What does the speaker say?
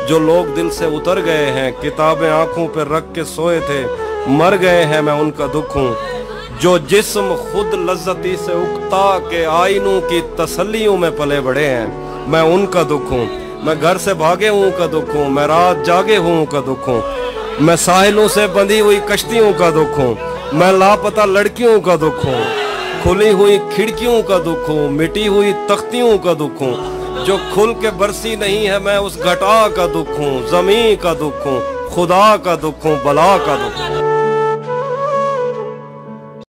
जो लोग दिल से उतर गए हैं, किताबें आंखों पर रख के सोए थे, मर गए हैं, मैं उनका दुख हूँ। जो जिस्म खुद लज्जती से उकता के आइनों की तसल्लियों में पले बड़े हैं, मैं उनका दुख हूँ। मैं घर से भागे हूँ का दुख हूँ, मैं रात जागे हूँ का दुख हूँ। मैं साहिलों से बंधी हुई कश्तियों का दुख हूँ, मैं लापता लड़कियों का दुख हूँ। खुली हुई खिड़कियों का दुख हूँ, मिटी हुई तख्तियों का दुख हूँ। जो खुल के बरसी नहीं है, मैं उस घटा का दुख हूँ। ज़मीं का दुख हूँ, खुदा का दुख हूँ, बला का दुख हूँ।